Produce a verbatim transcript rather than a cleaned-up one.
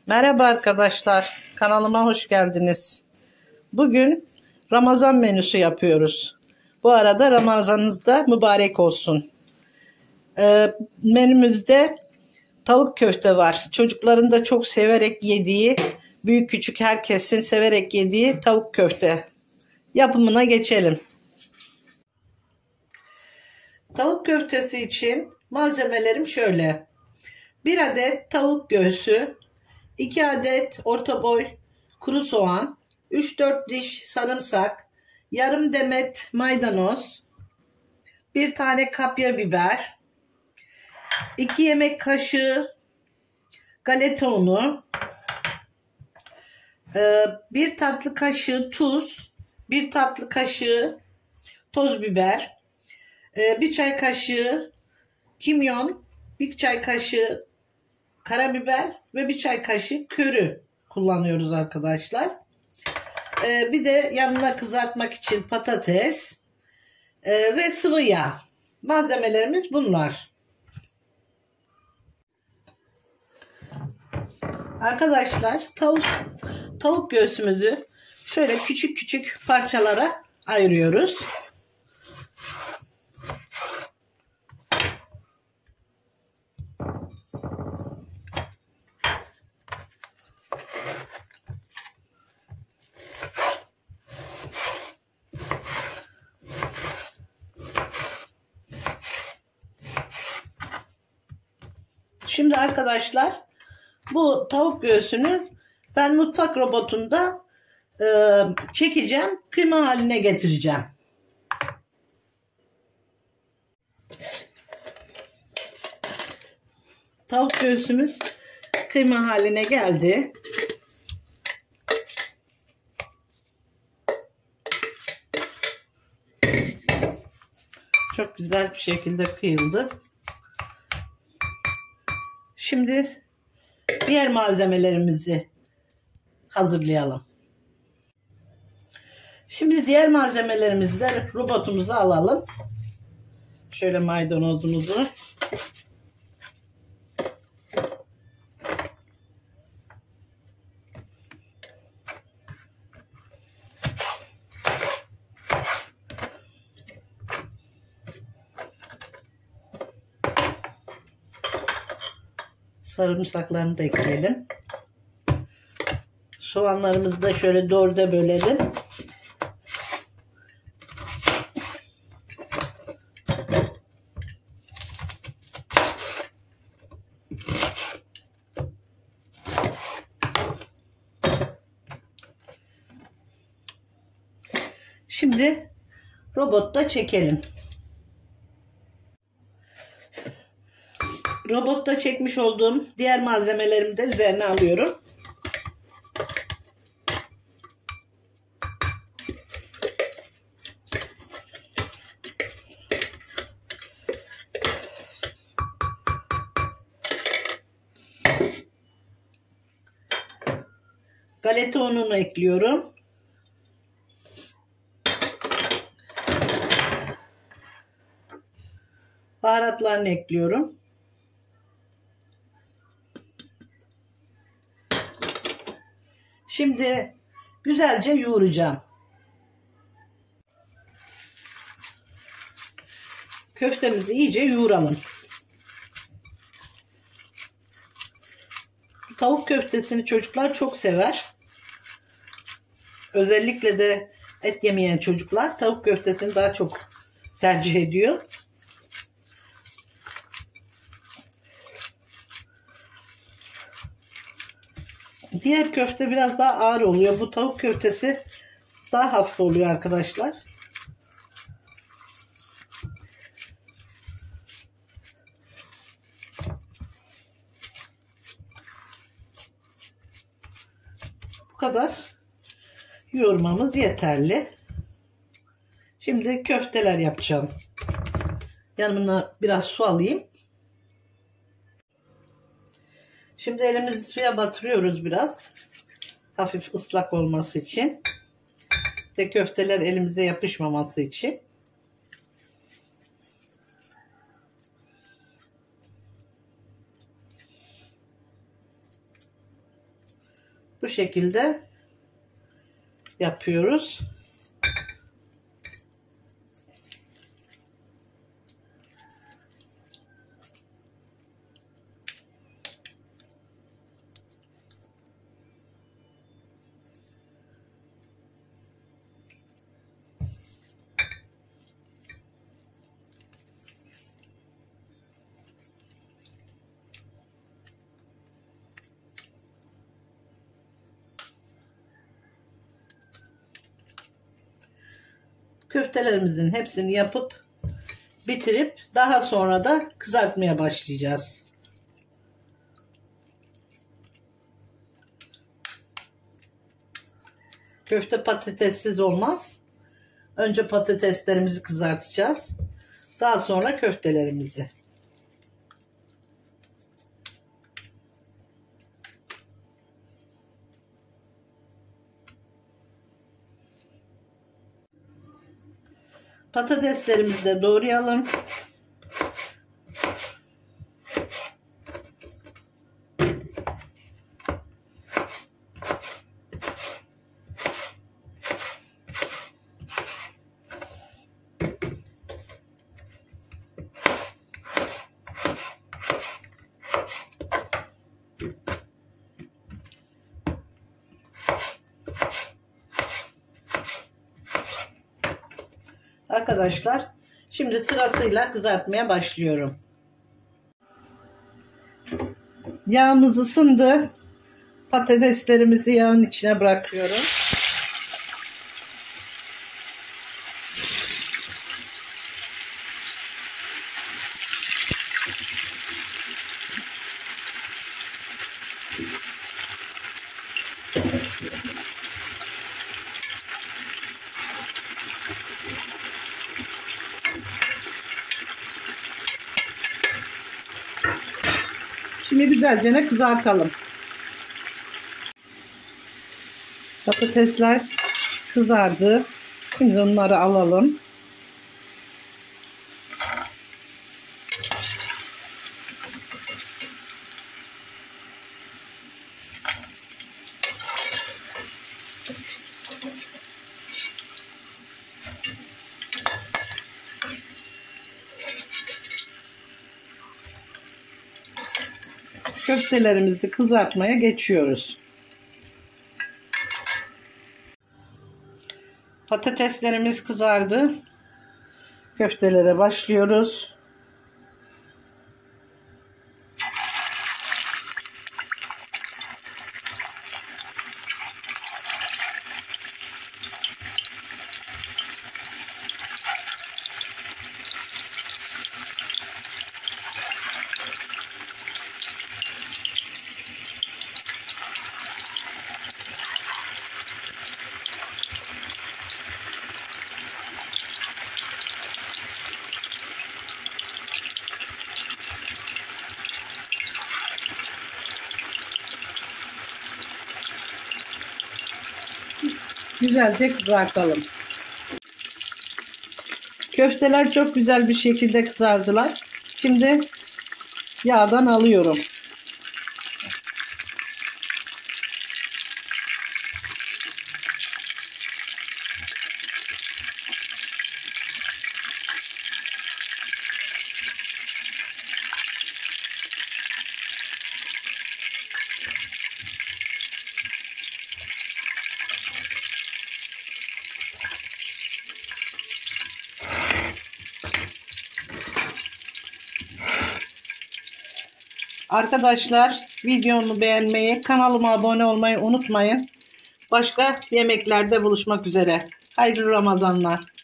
Merhaba arkadaşlar, kanalıma hoş geldiniz. Bugün Ramazan menüsü yapıyoruz. Bu arada Ramazanınız da mübarek olsun. Ee, menümüzde tavuk köfte var. Çocukların da çok severek yediği, büyük küçük herkesin severek yediği tavuk köfte. Yapımına geçelim. Tavuk köftesi için malzemelerim şöyle. bir adet tavuk göğsü, iki adet orta boy kuru soğan, üç dört diş sarımsak, yarım demet maydanoz, bir tane kapya biber, iki yemek kaşığı galeta unu, bir tatlı kaşığı tuz, bir tatlı kaşığı toz biber, bir çay kaşığı kimyon, bir çay kaşığı karabiber ve bir çay kaşığı köri kullanıyoruz arkadaşlar. Ee, bir de yanına kızartmak için patates ee, ve sıvı yağ. Malzemelerimiz bunlar. Arkadaşlar tavuk tavuk göğsümüzü şöyle küçük küçük parçalara ayırıyoruz. Şimdi arkadaşlar bu tavuk göğsünü ben mutfak robotunda e, çekeceğim, kıyma haline getireceğim. Tavuk göğsümüz kıyma haline geldi. Çok güzel bir şekilde kıyıldı. Şimdi diğer malzemelerimizi hazırlayalım. Şimdi diğer malzemelerimizi de robotumuza alalım. Şöyle maydanozumuzu. Sarımsaklarını da ekleyelim. Soğanlarımızı da şöyle dörde bölelim. Şimdi robotta çekelim. Robotta çekmiş olduğum diğer malzemelerimi de üzerine alıyorum. Galeta ununu ekliyorum. Baharatlarını ekliyorum. Şimdi güzelce yoğuracağım. Köftemizi iyice yoğuralım. Tavuk köftesini çocuklar çok sever. Özellikle de et yemeyen çocuklar tavuk köftesini daha çok tercih ediyor. Diğer köfte biraz daha ağır oluyor. Bu tavuk köftesi daha hafif oluyor arkadaşlar. Bu kadar yoğurmamız yeterli. Şimdi köfteler yapacağım. Yanına biraz su alayım. Şimdi elimizi suya batırıyoruz biraz. Hafif ıslak olması için. De köfteler elimize yapışmaması için. Bu şekilde yapıyoruz. Köftelerimizin hepsini yapıp bitirip daha sonra da kızartmaya başlayacağız. Köfte patatessiz olmaz. Önce patateslerimizi kızartacağız. Daha sonra köftelerimizi. Patateslerimizi de doğrayalım. Arkadaşlar, şimdi sırasıyla kızartmaya başlıyorum. Yağımız ısındı. Patateslerimizi yağın içine bırakıyorum. Şimdi güzelce kızartalım. Patatesler kızardı. Şimdi onları alalım. Köftelerimizi kızartmaya geçiyoruz. Patateslerimiz kızardı. Köftelere başlıyoruz. Güzelce kızartalım. Köfteler çok güzel bir şekilde kızardılar. Şimdi yağdan alıyorum. Arkadaşlar, videomu beğenmeyi, kanalıma abone olmayı unutmayın. Başka yemeklerde buluşmak üzere. Hayırlı Ramazanlar.